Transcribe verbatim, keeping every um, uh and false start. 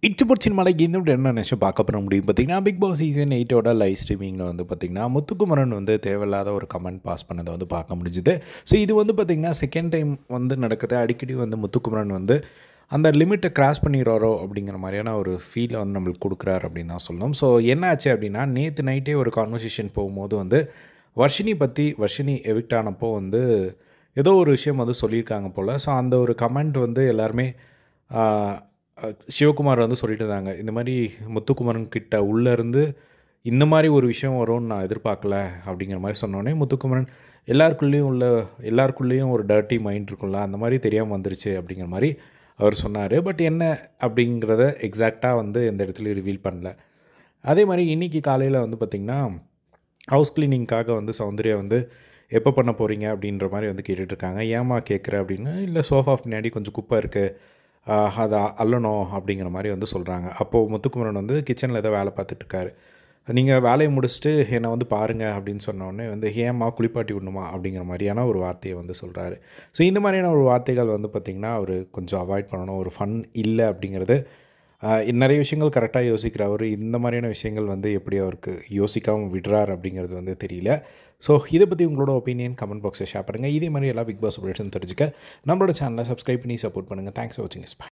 It's பொட் சினிமாவில் இந்த விட என்ன நினச்சி பார்க்க போகிற முடியும் பார்த்திங்கன்னா, பிக் பாஸ் சீசன் எயிட்டோட லைவ் ஸ்ட்ரீமிங்கில் வந்து பார்த்திங்கன்னா, முத்துக்குமரன் வந்து தேவையில்லாத ஒரு கமெண்ட் பாஸ் பண்ணதை வந்து பார்க்க முடிஞ்சுது. ஸோ இது வந்து பார்த்திங்கன்னா செகண்ட் டைம் வந்து நடக்குது. அடிக்கடி வந்து முத்துக்குமரன் வந்து அந்த லிமிட்டை கிராஸ் பண்ணிடுறாரோ அப்படிங்கிற மாதிரியான ஒரு ஃபீலை வந்து நம்மளுக்கு கொடுக்குறாரு அப்படின்னு தான் சொல்லணும். ஸோ என்ன ஆச்சு அப்படின்னா, நேற்று நைட்டே ஒரு கான்வர்சேஷன் போகும்போது வந்து வர்ஷினி பற்றி வர்ஷினி எவிக்ட் ஆனப்போ வந்து ஏதோ ஒரு விஷயம் வந்து சொல்லியிருக்காங்க போல். ஸோ அந்த ஒரு கமெண்ட் வந்து எல்லாருமே சிவகுமார் வந்து சொல்லிட்டு இருந்தாங்க, இந்த மாதிரி முத்துக்குமரன் கிட்ட உள்ளேருந்து இந்த மாதிரி ஒரு விஷயம் வரும்னு நான் எதிர்பார்க்கல அப்படிங்கிற மாதிரி சொன்னோடனே, முத்துக்குமரன் எல்லாருக்குள்ளேயும் உள்ள எல்லாருக்குள்ளேயும் ஒரு டர்ட்டி மைண்ட் இருக்கும்ல, அந்த மாதிரி தெரியாமல் வந்துருச்சு அப்படிங்கிற மாதிரி அவர் சொன்னார். பட் என்ன அப்படிங்கிறத எக்ஸாக்டாக வந்து எந்த இடத்துலையும் ரிவீல் பண்ணல. அதே மாதிரி இன்றைக்கி காலையில் வந்து பார்த்திங்கன்னா, ஹவுஸ் க்ளீனிங்காக வந்து சௌந்தர்யா வந்து எப்போ பண்ண போகிறீங்க அப்படின்ற மாதிரி வந்து கேட்டுட்ருக்காங்க. ஏமா கேட்குற அப்படின்னு, இல்லை சோஃபா பின்னாடி கொஞ்சம் குப்பை இருக்குது, அதை அள்ளணும் அப்படிங்கிற மாதிரி வந்து சொல்கிறாங்க. அப்போது முத்துக்குமரன் வந்து கிச்சனில் ஏதோ வேலை பார்த்துட்ருக்காரு. நீங்கள் வேலையை முடிச்சுட்டு என்னை வந்து பாருங்கள் அப்படின்னு சொன்னோடனே வந்து ஏம்மா குளிப்பாட்டி விடணுமா அப்படிங்கிற மாதிரியான ஒரு வார்த்தையை வந்து சொல்கிறாரு. ஸோ இந்த மாதிரியான ஒரு வார்த்தைகள் வந்து பார்த்திங்கன்னா அவர் கொஞ்சம் அவாய்ட் பண்ணணும். ஒரு ஃபன் இல்லை அப்படிங்கிறது. நிறைய விஷயங்கள் கரெக்டாக யோசிக்கிறவர், இந்த மாதிரியான விஷயங்கள் வந்து எப்படி அவருக்கு யோசிக்காமல் விடுறார் அப்படிங்கிறது வந்து தெரியல. ஸோ இதை பற்றி உங்களோட ஒப்பீனியன் கமெண்ட் பாக்ஸில் ஷேர் பண்ணுங்கள். இதே மாதிரி எல்லா பிக் பாஸ் அப்டேட்ஸும் தெரிஞ்சுக்க நம்மளோட சேனலை சப்ஸ்கிரைப் பண்ணி சப்போர்ட் பண்ணுங்கள். தேங்க்ஸ் ஃபார் வாட்சிங்.